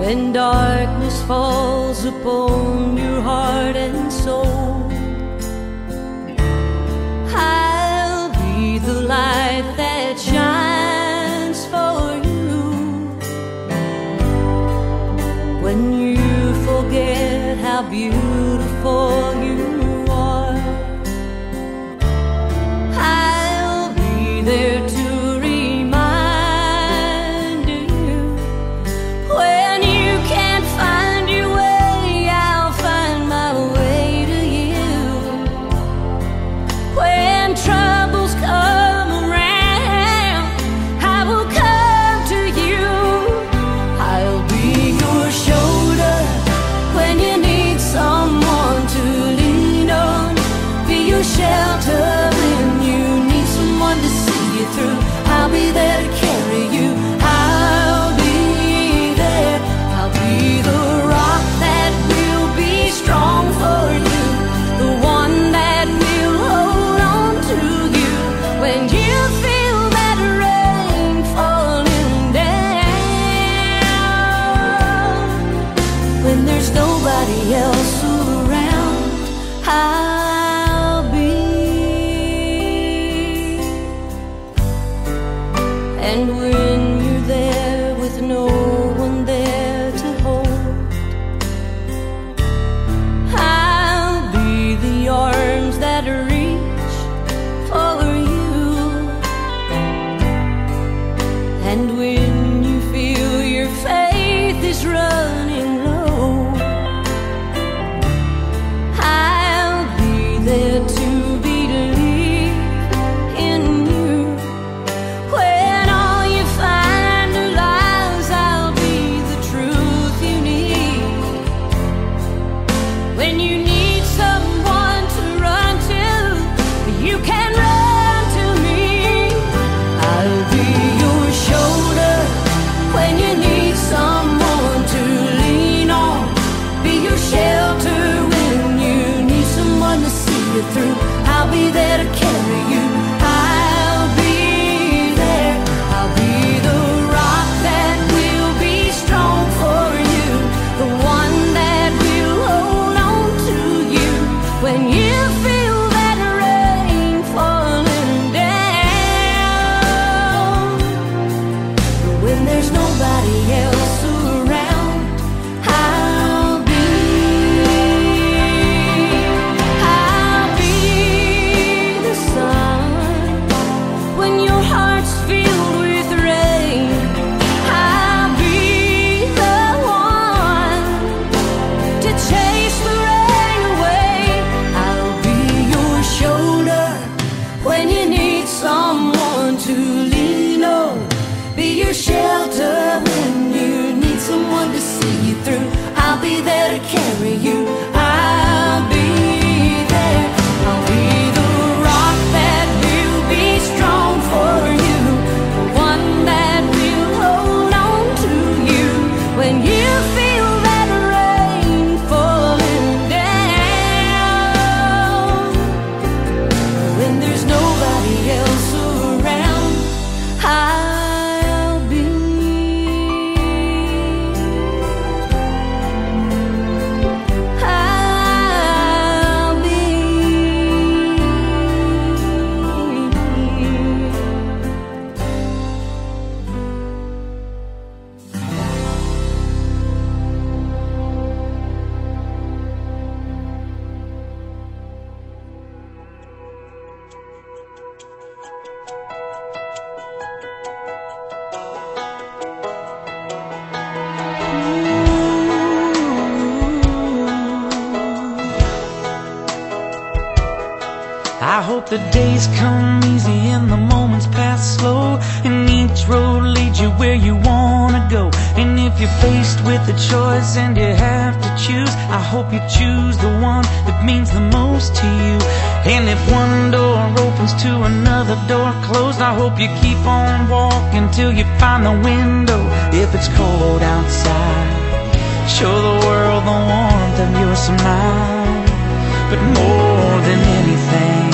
When darkness falls upon your heart and soul, I'll be the light that shines for you. When you forget how beautiful you are, I'll be there to else around, I'll be. And when you're there with no one there to hold, I'll be the arms that reach for you. And when you feel your faith is running low, there to believe in you. When all you find are lies, I'll be the truth you need. When you need someone to run to, you can run to me. I'll be your shoulder when you need someone to lean on. Be your shelter when you need someone to see through. I'll be there to carry you. I'll be there. I'll be the rock that will be strong for you, the one that will hold on to you when you feel that rain falling down. When there's nobody else around, I'll be. Shelter when you need someone to see you through. I'll be there to carry you. I'll be there. I'll be the rock that will be strong for you, the one that will hold on to you when you feel that rain falling down. When there's nobody else around, I hope the days come easy and the moments pass slow, and each road leads you where you wanna go. And if you're faced with a choice and you have to choose, I hope you choose the one that means the most to you. And if one door opens to another door closed, I hope you keep on walking till you find the window. If it's cold outside, show the world the warmth of your smile. But more than anything,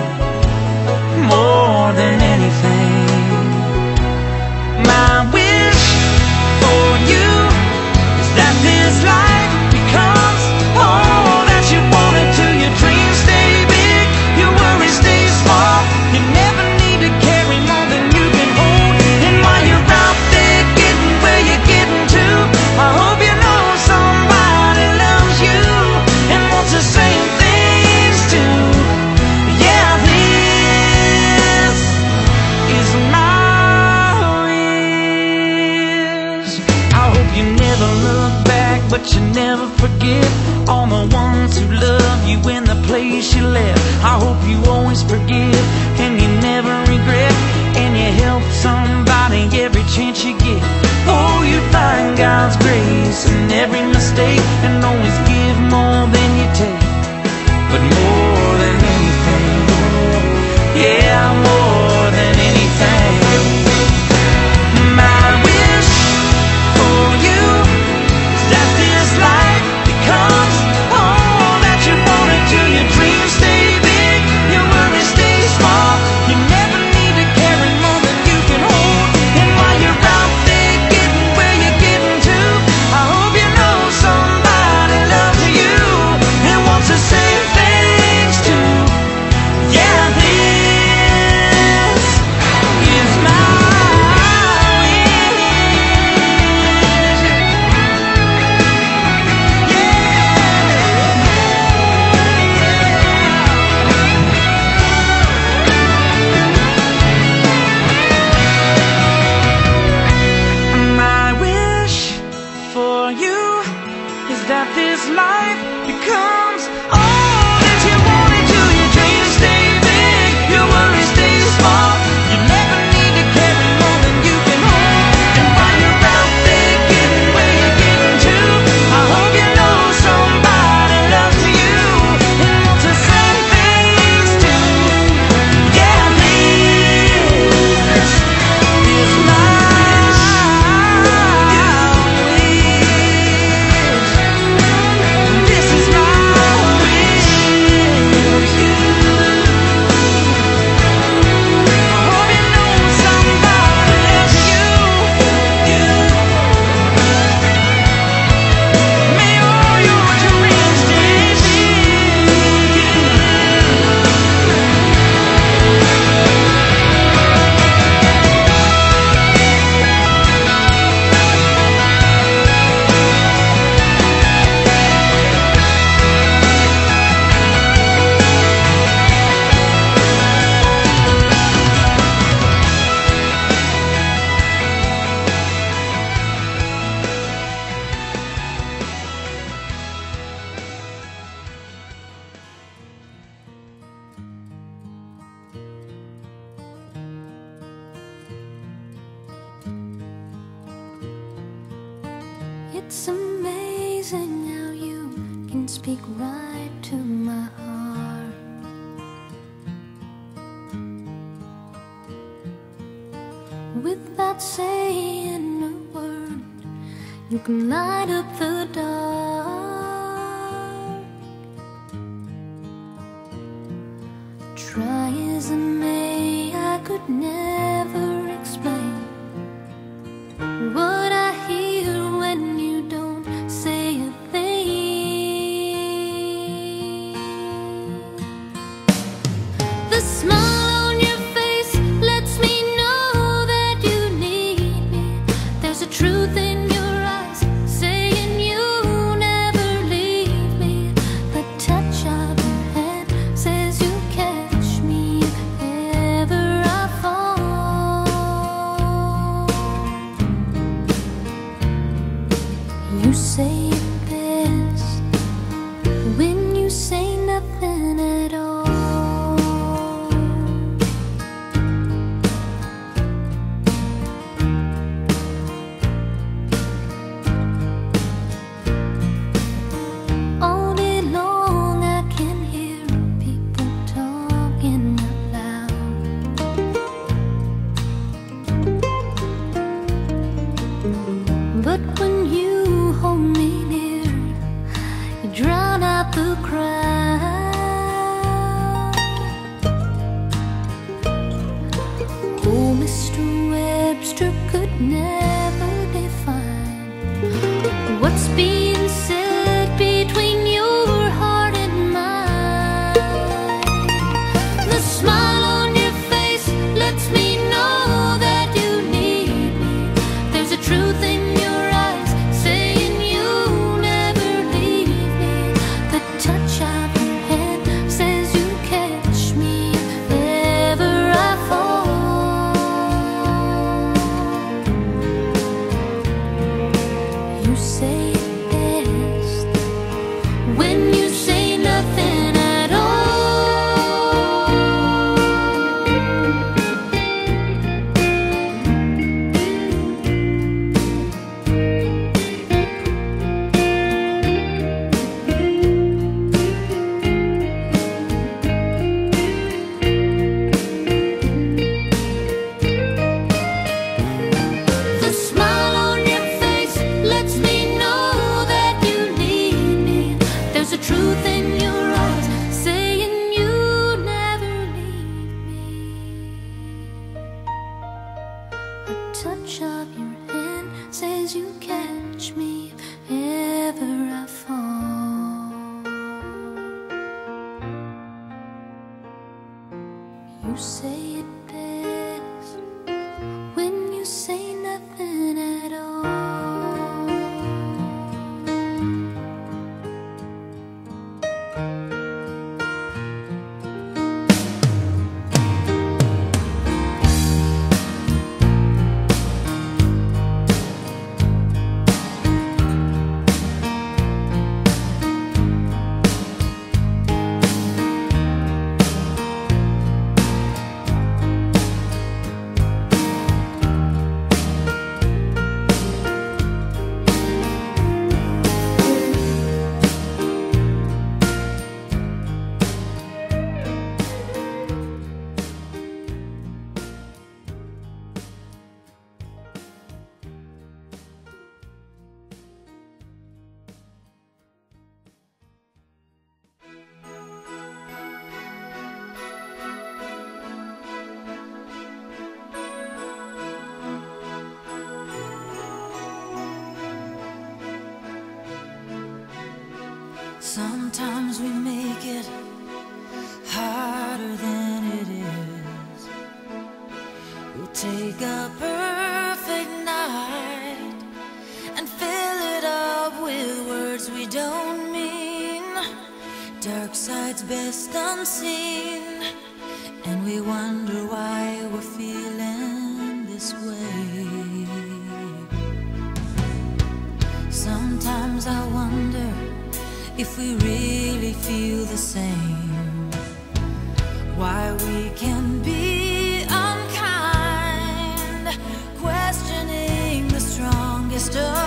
more than anything, my wish for you is look back, but you never forget all the ones who love you in the place you left. I hope you always forgive and you never regret, and you help somebody every chance you get. Oh, you find God's grace in every mistake, and always give more than you take. But more than anything, yeah, more than anything, my wish for you is that this life becomes all that you wanted to. Your dreams stay big, your worries stay small. You never need to carry more than you can hold. And while you're out there getting where you're getting to, I hope you know somebody loves you and wants the same things too. Yeah, this is my that this life becomes all that you wanted to. Your dreams stay big, your worries stay small. You never need to carry more than you can hold. And while you're out there getting where you're getting to, I hope you know somebody loves you and wants the same things too. Yeah, this is my It's amazing how you can speak right to my heart. Without saying a word, you can light up the dark. Try as I may, I could never explain what I hear when you don't say a thing. The smile on your face lets me know that you need me. There's a truth in your eyes saying you'll never leave me. The touch of your hand says you'll catch me if ever I fall. You say it best when you say nothing at all. All day long I can hear people talking out loud. But when you hold me near, you drown out the crowd. Oh, Mr. Webster could never define what's being said between your heart and mine. The smile on your face lets me know that you need me. There's a truth in your eyes saying you'll never leave me. The touch of your hand says you'll catch me if ever I fall. says you catch me if ever I fall. You say it best when you say nothing at all. Sometimes we make it harder than it is. We'll take a perfect night and fill it up with words we don't mean. Dark side's best unseen, and we wonder why we're feeling this way. Sometimes I wonder if we really feel the same, why we can be unkind, questioning the strongest of